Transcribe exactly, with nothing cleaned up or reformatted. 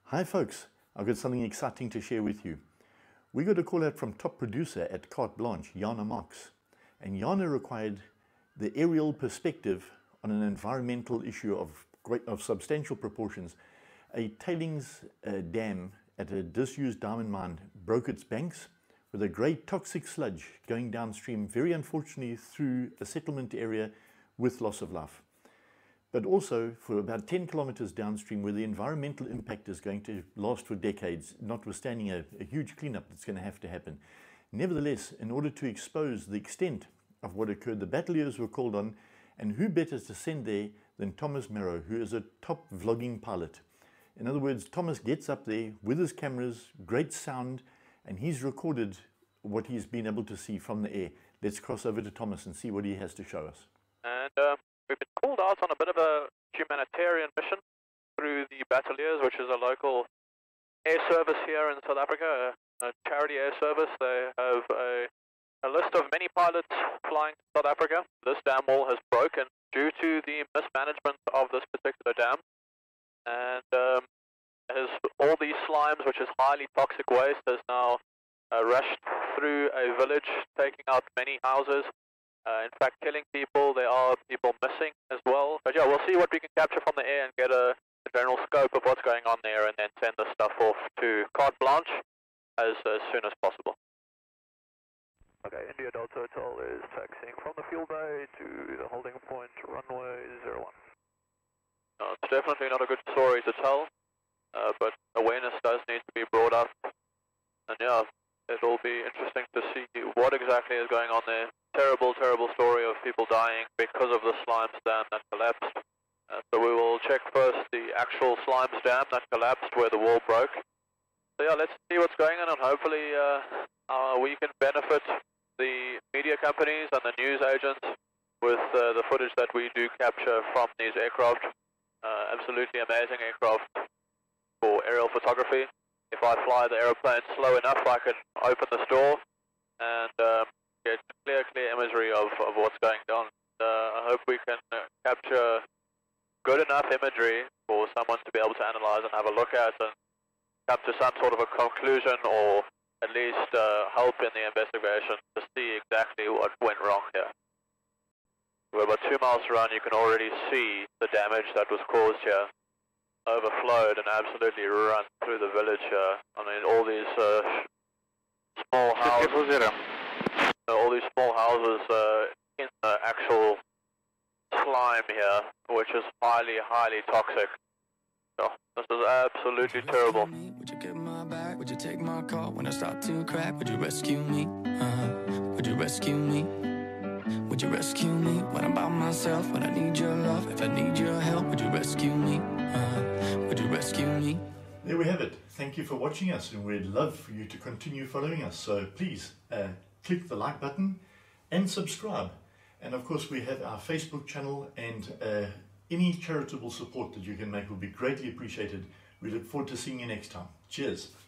Hi folks, I've got something exciting to share with you. We got a call out from top producer at Carte Blanche, Jana Marx. And Jana required the aerial perspective on an environmental issue of, great, of substantial proportions. A tailings uh, dam at a disused diamond mine broke its banks with a grey toxic sludge going downstream, very unfortunately through a settlement area with loss of life. But also for about ten kilometers downstream where the environmental impact is going to last for decades, notwithstanding a, a huge cleanup that's going to have to happen. Nevertheless, in order to expose the extent of what occurred, the Bateleurs were called on, and who better to send there than Thomas Marrow, who is a top vlogging pilot. In other words, Thomas gets up there with his cameras, great sound, and he's recorded what he's been able to see from the air. Let's cross over to Thomas and see what he has to show us. And uh, we've been called out on a bit of a humanitarian mission through the Bateleurs, which is a local air service here in South Africa, a, a charity air service. They have a, a list of many pilots flying to South Africa. This dam wall has broken due to the mismanagement of this particular dam. And um, has all these slimes, which is highly toxic waste, has now uh, rushed through a village, taking out many houses. Uh, in fact, killing people. There are people missing as well. But yeah, we'll see what we can capture from the air and get a, a general scope of what's going on there, and then send the stuff off to Carte Blanche as, as soon as possible. Okay, India Delta Hotel is taxiing from the fuel bay to the holding point, runway zero one. Uh, it's definitely not a good story to tell, uh, but awareness does need to be brought up. And yeah, it'll be interesting to see what exactly is going on there. Terrible, terrible story of people dying because of the slimes dam that collapsed. Uh, so we will check first the actual slimes dam that collapsed where the wall broke. So yeah, let's see what's going on, and hopefully uh, uh, we can benefit the media companies and the news agents with uh, the footage that we do capture from these aircraft. Uh, absolutely amazing aircraft for aerial photography. If I fly the aeroplane slow enough, I can open this door and um, get clear, clear imagery of, of what's going on. Uh, I hope we can uh, capture good enough imagery for someone to be able to analyze and have a look at and come to some sort of a conclusion, or at least uh, help in the investigation to see exactly what went wrong here. We're about two miles around. You can already see the damage that was caused here. Overflowed and absolutely run through the village here. I mean, all these uh, small houses, uh, all these small houses uh, in the actual slime here, which is highly, highly toxic. So this is absolutely terrible. Would you get my back? Would you take my call when I start to crack? Would you rescue me? Uh-huh. Would you rescue me? Would you rescue me when I'm by myself? When I need your love, if I need your help, would you rescue me? Uh, would you rescue me? There we have it. Thank you for watching us, and we'd love for you to continue following us. So please uh, click the like button and subscribe. And of course, we have our Facebook channel, and uh, any charitable support that you can make will be greatly appreciated. We look forward to seeing you next time. Cheers.